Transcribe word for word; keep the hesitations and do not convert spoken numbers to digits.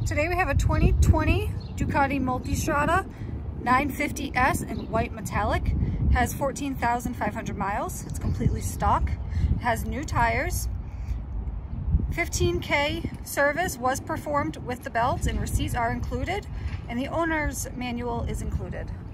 Today we have a twenty twenty Ducati Multistrada nine fifty S in white metallic. Has fourteen thousand five hundred miles. It's completely stock. It has new tires. fifteen K service was performed with the belts and receipts are included, and the owner's manual is included.